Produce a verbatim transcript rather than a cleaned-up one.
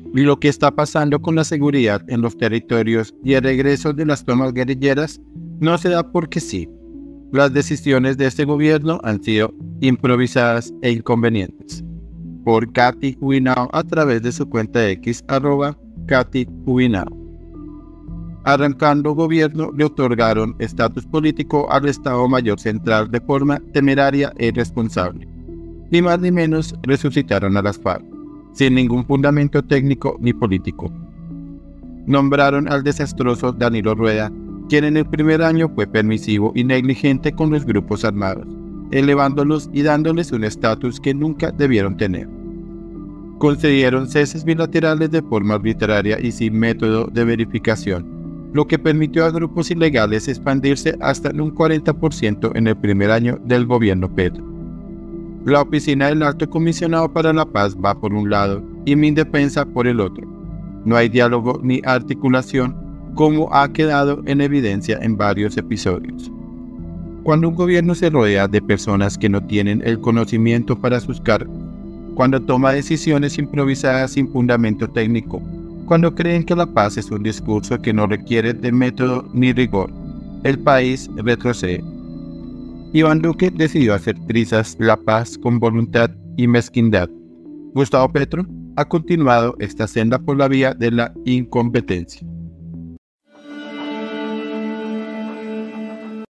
Y lo que está pasando con la seguridad en los territorios y el regreso de las tomas guerrilleras no se da porque sí. Las decisiones de este gobierno han sido improvisadas e inconvenientes. Por Katy Huinao a través de su cuenta de X, arroba Katy Huinao. Arrancando gobierno, le otorgaron estatus político al Estado Mayor Central de forma temeraria e irresponsable. Ni más ni menos resucitaron a las FARC, sin ningún fundamento técnico ni político. Nombraron al desastroso Danilo Rueda, quien en el primer año fue permisivo y negligente con los grupos armados, elevándolos y dándoles un estatus que nunca debieron tener. Concedieron ceses bilaterales de forma arbitraria y sin método de verificación, lo que permitió a grupos ilegales expandirse hasta en un cuarenta por ciento en el primer año del gobierno Petro. La oficina del Alto Comisionado para la Paz va por un lado y Mindefensa por el otro. No hay diálogo ni articulación, como ha quedado en evidencia en varios episodios. Cuando un gobierno se rodea de personas que no tienen el conocimiento para sus cargos, cuando toma decisiones improvisadas sin fundamento técnico, cuando creen que la paz es un discurso que no requiere de método ni rigor, el país retrocede. Iván Duque decidió hacer trizas la paz con voluntad y mezquindad. Gustavo Petro ha continuado esta senda por la vía de la incompetencia.